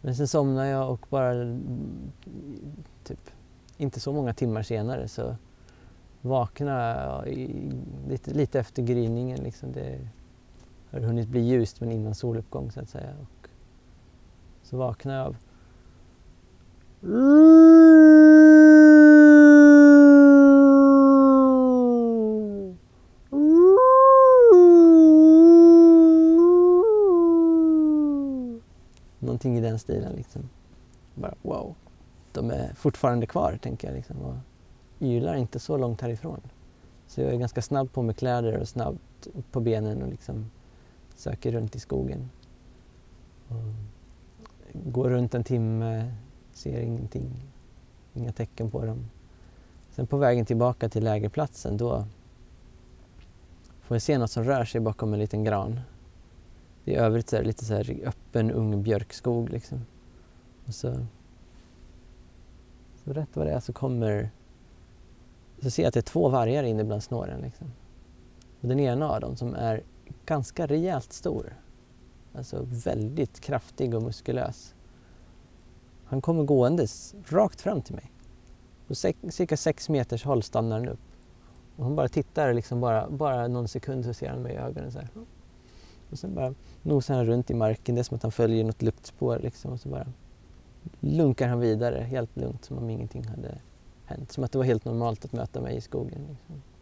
Men sen somnar jag och bara typ inte så många timmar senare så vaknar jag lite efter gryningen. Liksom. Det har hunnit bli ljust men innan soluppgång så att säga. Och så vaknar jag av någonting i den stilen liksom. Bara wow. De är fortfarande kvar tänker jag liksom. Och ylar inte så långt härifrån. Så jag är ganska snabb på med kläder och snabbt på benen och liksom söker runt i skogen. Och går runt en timme, ser ingenting, inga tecken på dem. Sen på vägen tillbaka till lägerplatsen då får jag se något som rör sig bakom en liten gran. Det är övrigt så här, lite så här öppen ung björkskog liksom. Och så rätt vad det är så ser jag att det är 2 vargar inne bland snåren liksom. Och den ena av dem som är ganska rejält stor. Alltså väldigt kraftig och muskulös. Han kommer gåendes rakt fram till mig. På cirka 6 meters håll stannar han upp. Och han bara tittar liksom bara någon sekund så ser han mig i ögonen så här. Och sen bara nosar han runt i marken. Det är som att han följer något luktspår liksom. Och så bara lunkar han vidare helt lugnt som om ingenting hade hänt. Som att det var helt normalt att möta mig i skogen liksom.